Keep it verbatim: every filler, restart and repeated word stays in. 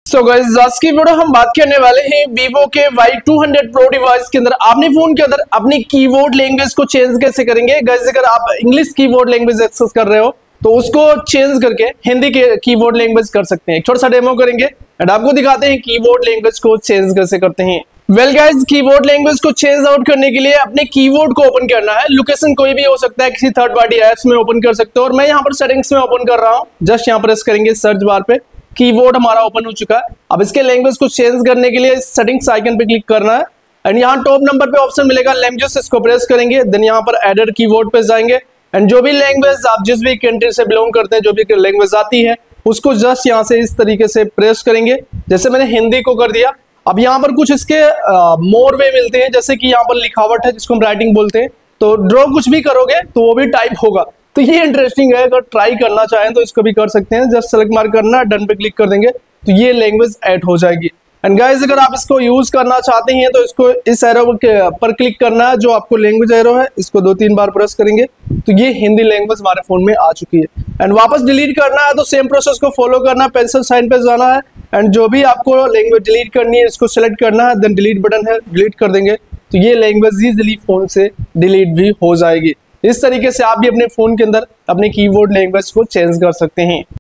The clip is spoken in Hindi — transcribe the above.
सो गाइस आज की वीडियो हम बात करने वाले हैं Vivo के Y two hundred Pro device के अंदर आपने फोन के अंदर अपनी कीबोर्ड लैंग्वेज को चेंज कैसे करेंगे। गाइस अगर आप इंग्लिश कीबोर्ड लैंग्वेज एक्सेस कर रहे हो तो उसको चेंज करके हिंदी के कीबोर्ड लैंग्वेज कर सकते हैं। एक छोटा सा डेमो करेंगे एंड आपको दिखाते हैं कीबोर्ड लैंग्वेज को चेंज कैसे करते हैं। वेल गाइस कीबोर्ड लैंग्वेज को चेंज आउट करने के लिए अपने कीबोर्ड को ओपन करना है। लोकेशन कोई भी हो सकता है, किसी थर्ड पार्टी एप्स में ओपन कर सकते हो और मैं यहाँ पर सेटिंग्स में ओपन कर रहा हूँ। जस्ट यहाँ प्रेस करेंगे सर्च बार पे, कीबोर्ड हमारा ओपन हो चुका है। अब इसके लैंग्वेज को चेंज करने के लिए सेटिंग्स आइकन पे क्लिक करना है एंड यहाँ टॉप नंबर पे ऑप्शन मिलेगा लैंग्वेज, इसको प्रेस करेंगे। देन यहाँ पर एडेड कीबोर्ड पे जाएंगे एंड जो भी लैंग्वेज आप जिस भी कंट्री से बिलोंग करते हैं, जो भी लैंग्वेज आती है उसको जस्ट यहाँ से इस तरीके से प्रेस करेंगे। जैसे मैंने हिंदी को कर दिया। अब यहाँ पर कुछ इसके मोर वे मिलते हैं, जैसे कि यहाँ पर लिखावट है जिसको हम राइटिंग बोलते हैं, तो ड्रॉ कुछ भी करोगे तो वो भी टाइप होगा। तो ये इंटरेस्टिंग है, अगर ट्राई करना चाहें तो इसको भी कर सकते हैं। जस्ट सेलेक्ट मार्क करना, डन पे क्लिक कर देंगे तो ये लैंग्वेज ऐड हो जाएगी। एंड गाइस अगर आप इसको यूज करना चाहते हैं तो इसको इस एरो पर क्लिक करना है, जो आपको लैंग्वेज एरो है इसको दो तीन बार प्रेस करेंगे तो ये हिंदी लैंग्वेज हमारे फोन में आ चुकी है। एंड वापस डिलीट करना है तो सेम प्रोसेस को फॉलो करना है, पेंसिल साइन पे जाना है एंड जो भी आपको लैंग्वेज डिलीट करनी है इसको सेलेक्ट करना है, देन डिलीट बटन है, डिलीट कर देंगे तो ये लैंग्वेज इजीली फोन से डिलीट भी हो जाएगी। इस तरीके से आप भी अपने फोन के अंदर अपने कीबोर्ड लैंग्वेज को चेंज कर सकते हैं।